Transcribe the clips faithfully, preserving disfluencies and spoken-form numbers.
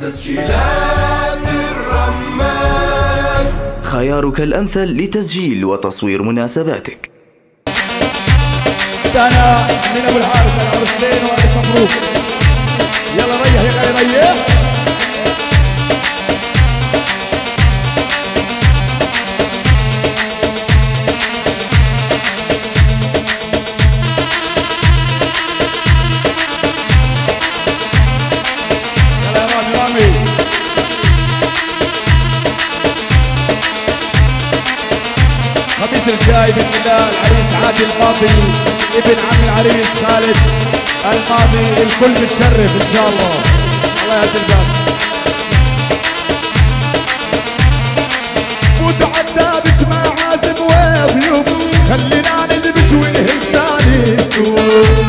تسجيلات الرمان، خيارك الأمثل لتسجيل وتصوير مناسباتك. أنا من أبو الحارث العرسين وألف مبروك. يلا ريح يلا ريح. الخميس الجاي باذن الله العريس عادل الماضي ابن عم العريس خالد الماضي، الكل متشرف ان شاء الله. الله يعز الباب. متعدى بجمع عازم وضيوف، خلينا ندمج ونهزاني شتوف.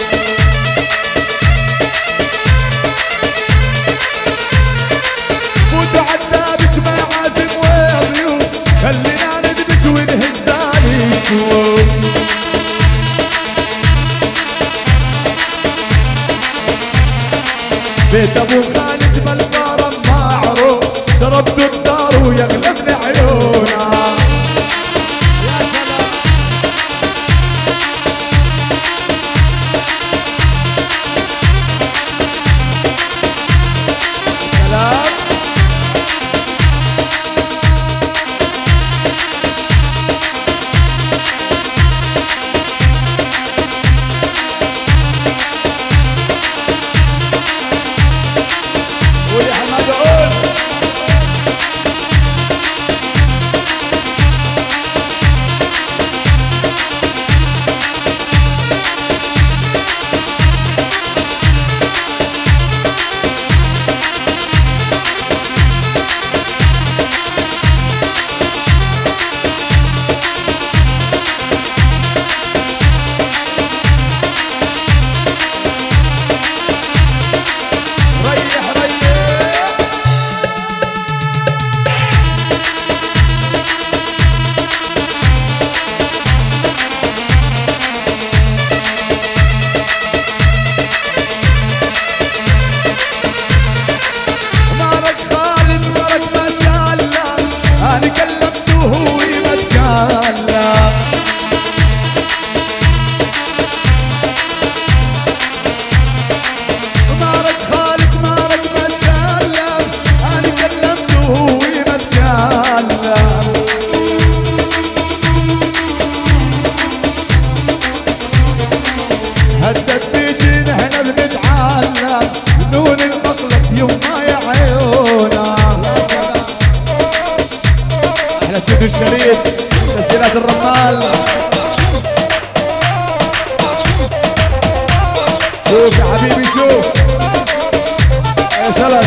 متعدى بجمع عازم وضيوف، خلينا ونهزاني شوف. بيت ابو خالد بالكرم معروف، شربت الدار ويغلبني عيونه. يا سلام. سلام. الشريف تسجيلات الرمال. شوف يا حبيبي شوف يا شلت.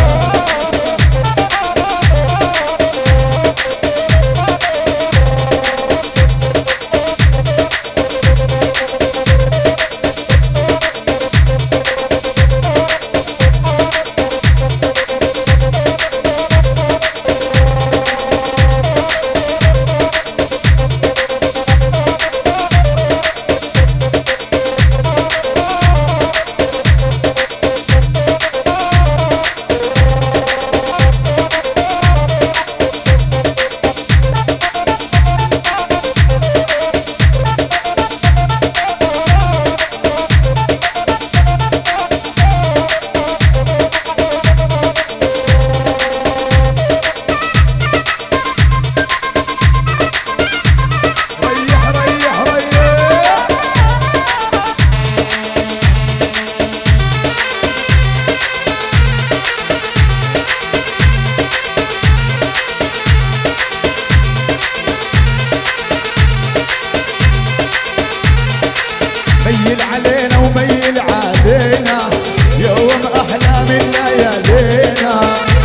ميل علينا وميل علينا يوم احلى من ليالينا.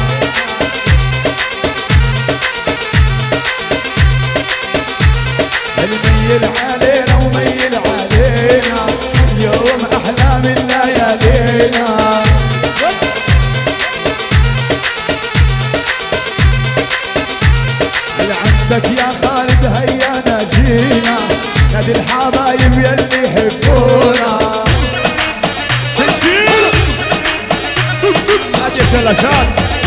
ميل علينا وميل علينا يوم احلى من ليالينا. هل عندك يا خالد هيا نجينا، نادي الحبايب يلي يحبونا. نادي شلاشات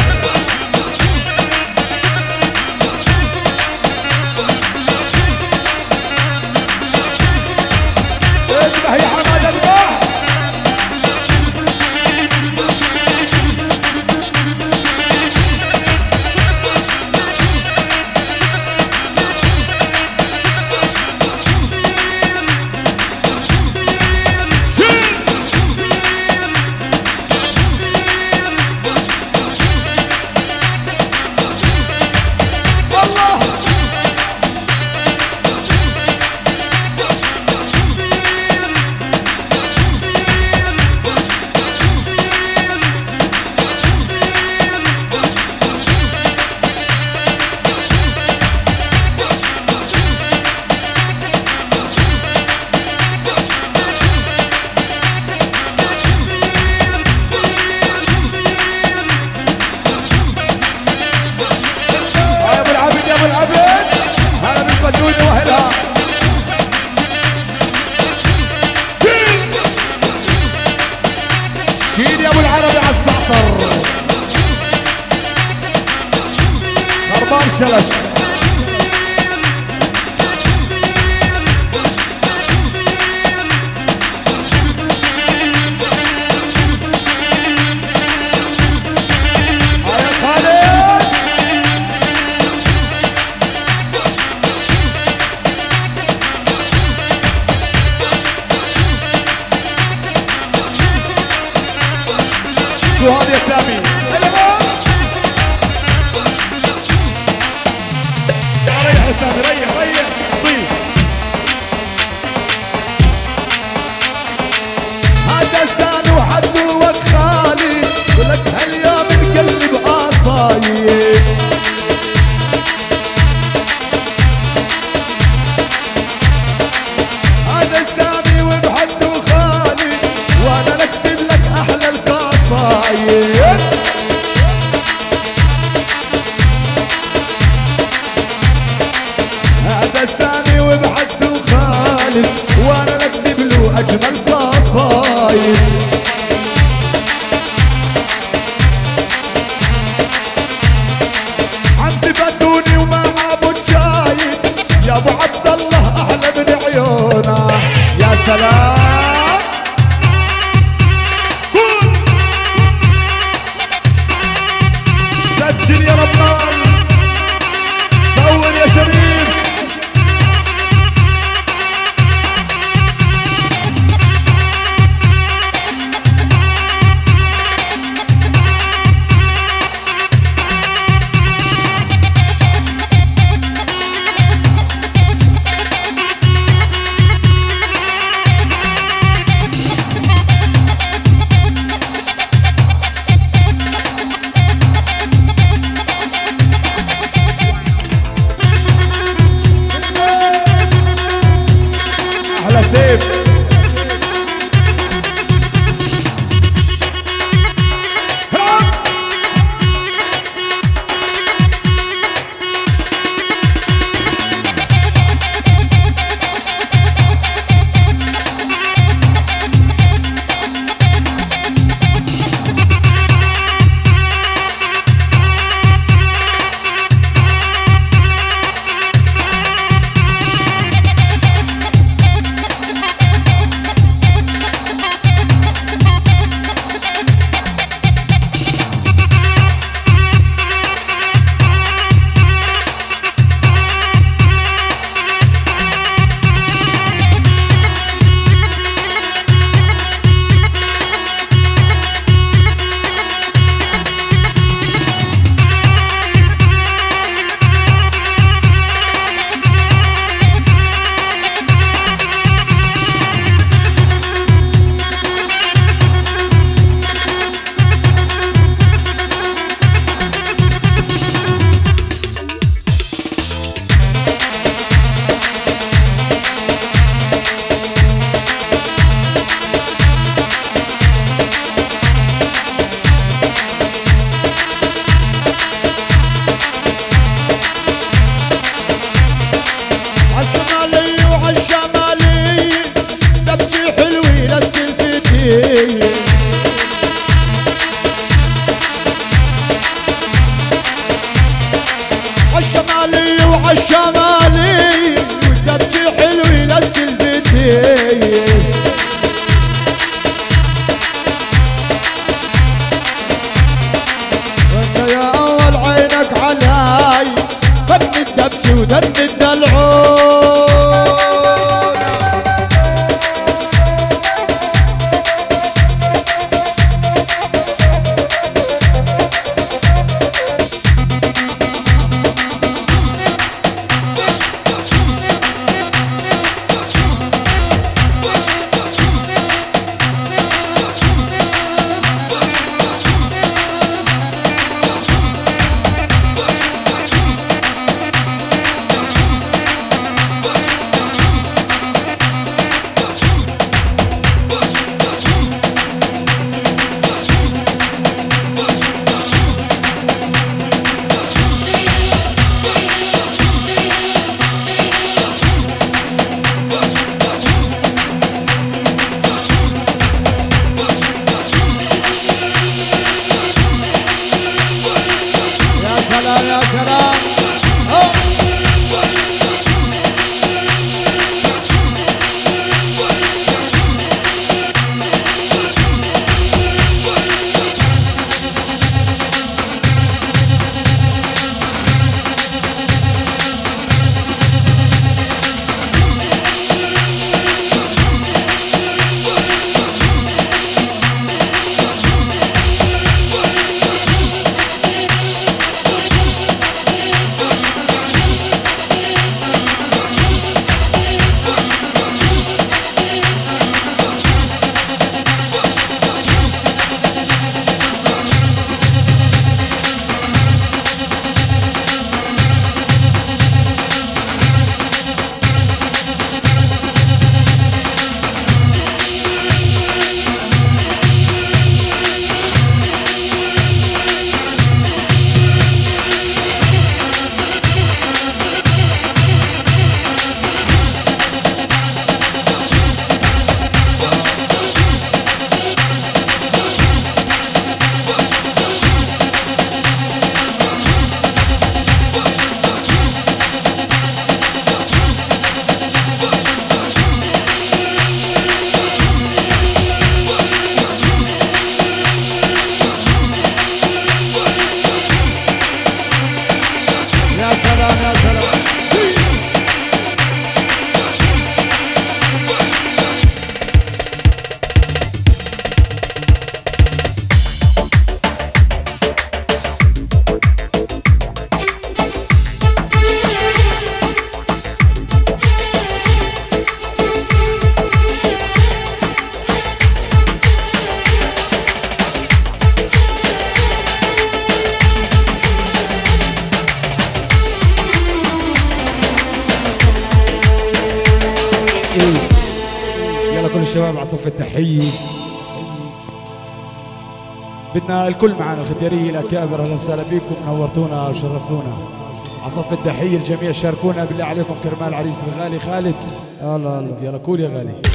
الشلش. شو هذا يا سامي؟ ريح يا سامي، ريح ريح طيب. هذا سامي وحدوك خالي، ولك هاليوم نقلب قصايد. هذا سامي وبحده خالي، وانا نكتب لك احلى القصايد. هذا سامي وبحده خالد، وانا نكتب له اجمل قصايد. عمتي بدوني وما ابو الجايد، يا ابو عبد الله احلى من عيونه. يا سلام سجل يا رمان، صور يا شريف. احلى سيف. عالشمالي وعالشمالي ودبجي حلوي للسلفتي. وانت يا اول عينك علاي، فن الدبجي ودن الدلعون. يلا كل الشباب على صف التحية. بدنا الكل معنا الختيارية الأكابر، أهلا وسهلا بكم، نورتونا وشرفتونا. على صف التحية الجميع شاركونا بالله عليكم كرمال العريس الغالي خالد. الله الله يلا كول يا غالي.